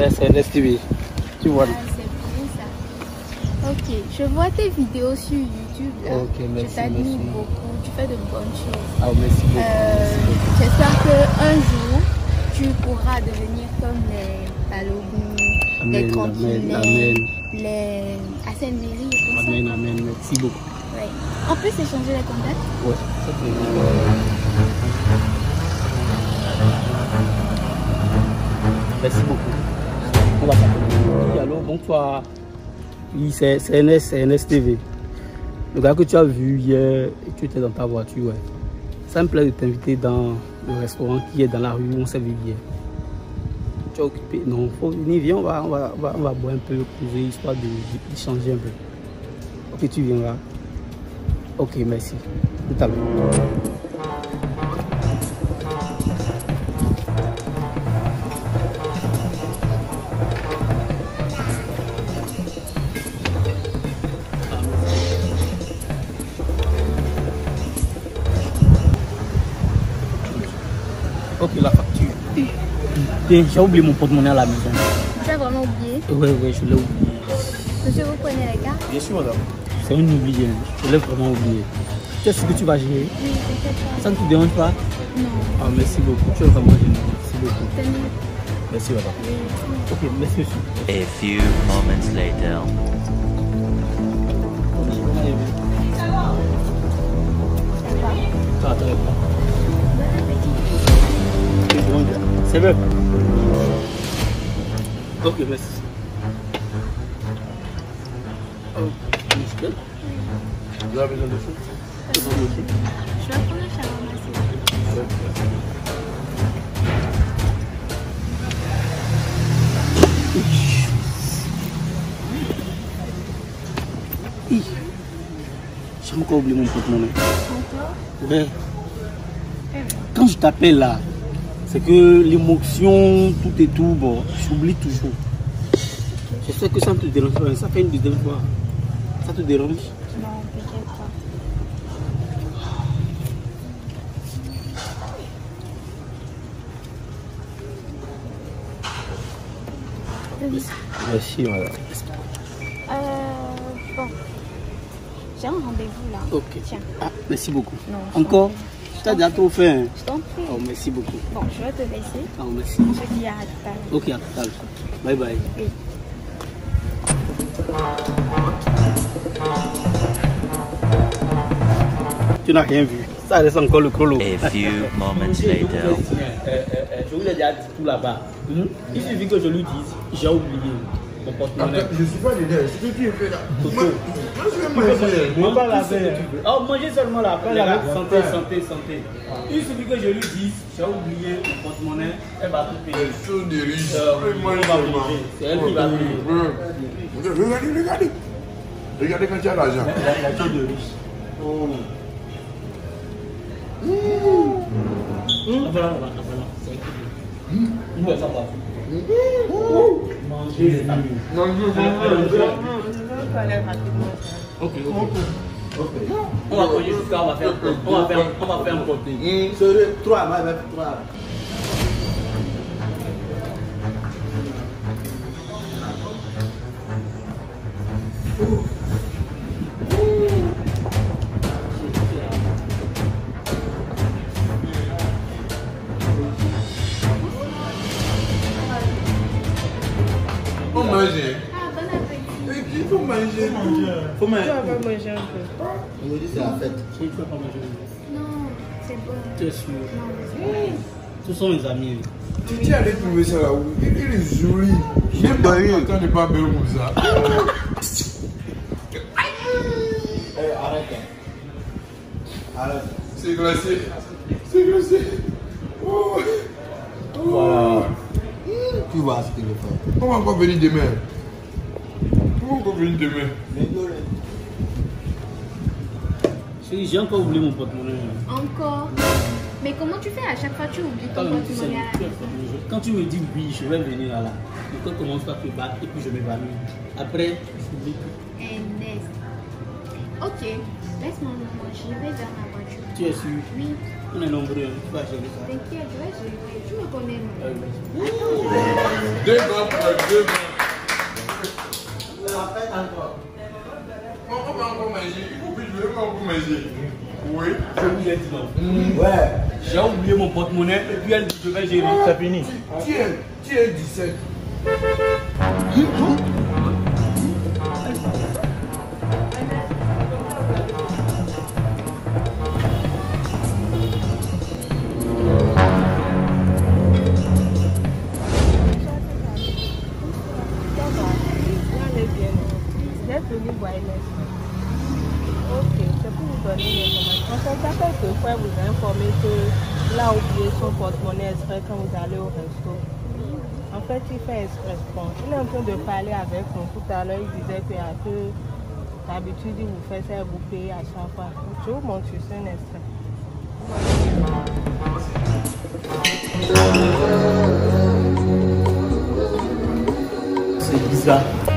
c'est NSTV. Tu vois. Ah, c'est bien ça. Ok, je vois tes vidéos sur YouTube. Là. Ok, merci. Je t'admire beaucoup. Tu fais de bonnes choses. Ah, merci beaucoup. J'espère qu'un jour, tu pourras devenir comme les Balogun, les Tranquilles, les Assemblées. Amen, amen. Merci beaucoup. Ouais. On peut s'échanger les contacts? Ouais, ça merci beaucoup. On va s'appeler. Oui, allô, bonsoir. Oui, c'est NSTV. Le gars que tu as vu hier, et tu étais dans ta voiture, ouais. Ça me plaît de t'inviter dans le restaurant qui est dans la rue où on s'est vu hier. Tu es occupé? Non, faut venir, viens, on va boire un peu, causer, histoire d'échanger un peu. Ok, tu viendras. Ok, merci. Tout à l'heure. Ok, la facture. J'ai oublié mon porte-monnaie à la maison. Tu as vraiment oublié? Oui, je l'ai oublié. Monsieur, vous prenez les cartes? Bien sûr, madame. C'est un oublié, je l'ai vraiment oublié. Tu sais ce que tu vas gérer? Oui, t'inquiète pas. Ça ne te dérange pas? Non. Ah, merci beaucoup, tu es vraiment génial. Merci beaucoup. Tenez. Merci, madame. Oui. Ok, merci, monsieur. A few moments later. Ça va très bien. Bon appétit. C'est vrai. Ok, merci. Vous avez besoin de choses? Je vais prendre le shawarma, s'il vous plaît. J'ai encore oublié mon porte-monnaie. Encore? Ouais. Quand je t'appelle là, c'est que l'émotion, tout et tout, bon, j'oublie toujours. J'espère que ça ne te dérange pas, ça fait une deuxième fois. Ça te dérange? Non, t'inquiète pas. Merci, madame. Bon. J'ai un rendez-vous là. Ok. Tiens. Ah, merci beaucoup. Non, Encore? Tu as déjà trop fait. Hein? Je t'en prie. Oh, merci beaucoup. Bon, je vais te laisser. Oh, merci. On se dit à tout à l'heure. Ok, à tout à l'heure. Bye bye. Oui. Tu n'as rien vu. Ça reste encore le chrono. A few moments later. Je vous ai déjà dit tout là-bas. Il suffit que je lui dise, j'ai oublié mon porte-monnaie. Je ne suis pas dedans. Ce que tu fais là. Toto. Moi, je vais manger. On va laver. Oh, manger seulement là. Après, santé. Il suffit que je lui dise, j'ai oublié mon porte-monnaie, elle va tout payer. Chaud de riche. On va manger. C'est elle qui va payer. Regardez. Regardez quand tu as l'argent. La chose de riche. Voilà. C'est ça va. Manger. Ok. On va manger jusqu'à on va faire un côté. C'est 3, on va faire 3. Faut manger. Ah, bon appétit. Il faut manger. Faut manger. Tu vas manger un peu. Aujourd'hui, c'est la fête. Tu ne peux pas manger. Non, c'est bon. Tu es sûr? Non, Ce sont mes amis. Tu es allé trouver ça là où? Il est joli. J'aime pas rien. Attends, ne pas belle comme ça. Arrête. C'est glacé. C'est glacé. Oh. Voilà. Tu vois ce qu'il fait. On va encore venir demain. J'ai encore oublié mon porte-monnaie. encore. Mais comment tu fais à chaque fois tu oublies ton porte-monnaie à la maison? Quand tu me dis oui, je vais venir là. Le cœur commence par te battre et puis je m'évanouis. Après, j'oublie tout. Ernest. Ok, laisse-moi manger. Je vais vers ma voiture. Tu es sûr? Oui. On est nombreux, tu vas gérer ça. T'inquiète, je vais gérer. Tu me connais, non? Deux gants, deux gants. La fête encore. On va encore manger. Il faut que je vais encore manger. Oui. Je vous ai dit non. Ouais. J'ai oublié mon porte-monnaie et puis elle dit je vais gérer. C'est fini. Tiens 17. Ok, c'est pour vous donner une information. On s'appelle que frère vous a informé que là oublié son porte-monnaie exprès quand vous allez au resto. En fait, il fait exprès. Bon, il est en train de parler avec nous. Tout à l'heure, il disait que d'habitude, il vous fait ça, vous payez à chaque fois. Je vous montre juste un extrait. C'est bizarre.